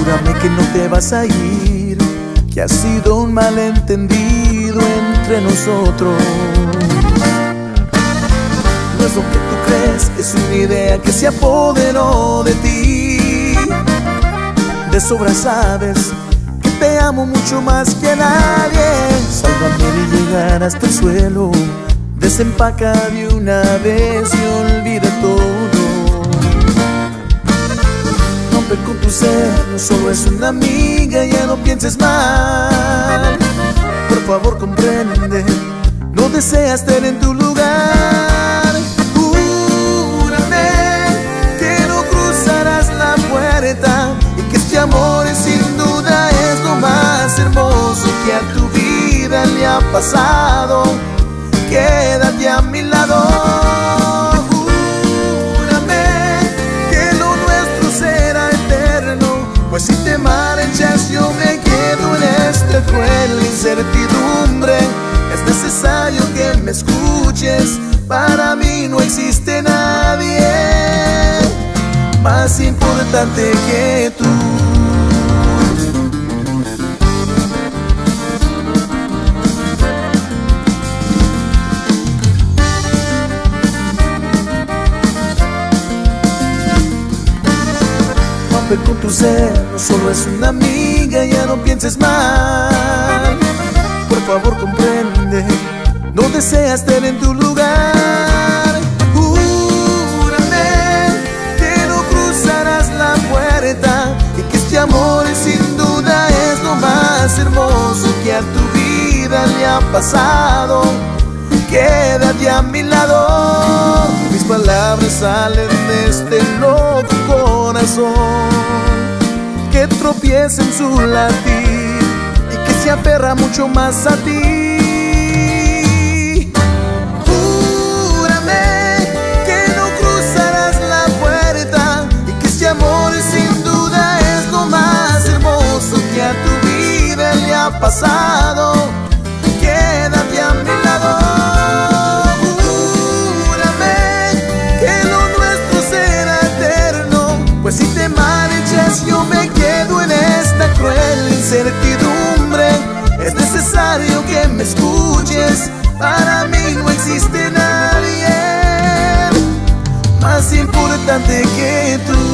Júrame que no te vas a ir, que ha sido un malentendido entre nosotros. No es lo que tú crees, es una idea que se apoderó de ti. De sobra sabes que te amo mucho más que a nadie. Sálvame de llegar hasta el suelo, desempaca de una vez y olvida todo. Rompe con tu ser, no solo es una amiga, ya no pienses mal. Por favor comprende, no deseas estar en tu lugar. Júrame que no cruzarás la puerta y que este amor sin duda es lo más hermoso que a tu vida le ha pasado. Quédate a mi lado. Júrame que lo nuestro será eterno, pues si te marchas yo me quedo en esta cruel incertidumbre. Es necesario que me escuches, para mí no existe nadie más importante que tú. Rompe con tu ser, no solo es una amiga, ya no pienses mal. Por favor comprende, no deseas estar en tu lugar. Júrame que no cruzarás la puerta y que este amor sin duda es lo más hermoso que a tu vida le ha pasado. Quédate a mi lado. Mis palabras salen de este loco corazón que tropieza en su latir y que se aferra mucho más a ti. Júrame que no cruzarás la puerta y que este amor sin duda es lo más hermoso que a tu vida le ha pasado. Quédate a mi lado. Pues si te marchas yo me quedo en esta cruel incertidumbre. Es necesario que me escuches, para mí no existe nadie más importante que tú.